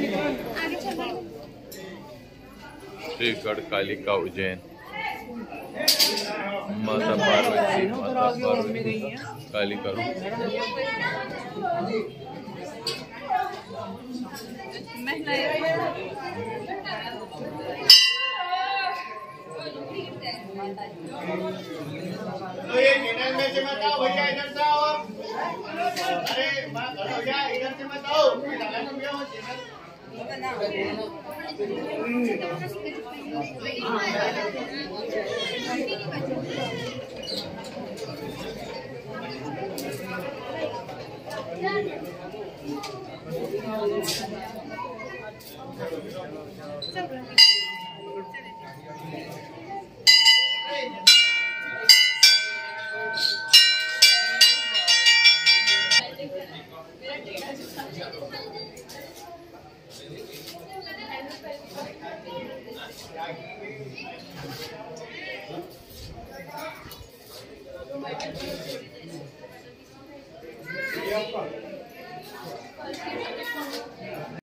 श्रीगढ़ कालिका उज्जैन। माता पार्वती कालिका रूप। तो ये चैनल में से मत आओ भैया, इधर से आओ। अरे माँ खड़ो जा, इधर से मत आओ। Yeah.